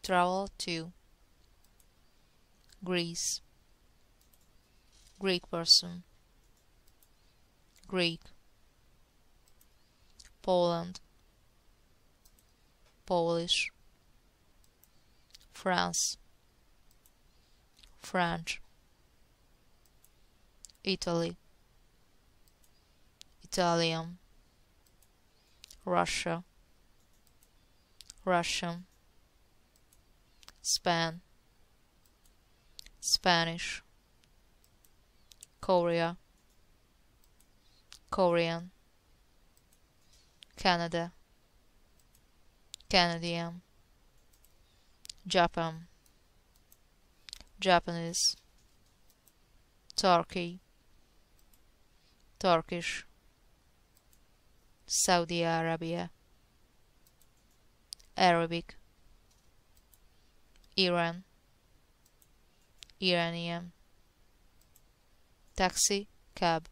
travel to. Greece, Greek person. Greek. Poland, Polish. France, French. Italy, Italian. Russia, Russian. Spain, Spanish. Korea, Korean. Canada, Canadian. Japan, Japanese. Turkey, Turkish. Saudi Arabia, Arabic. Iran, Iranian. Taxi, cab.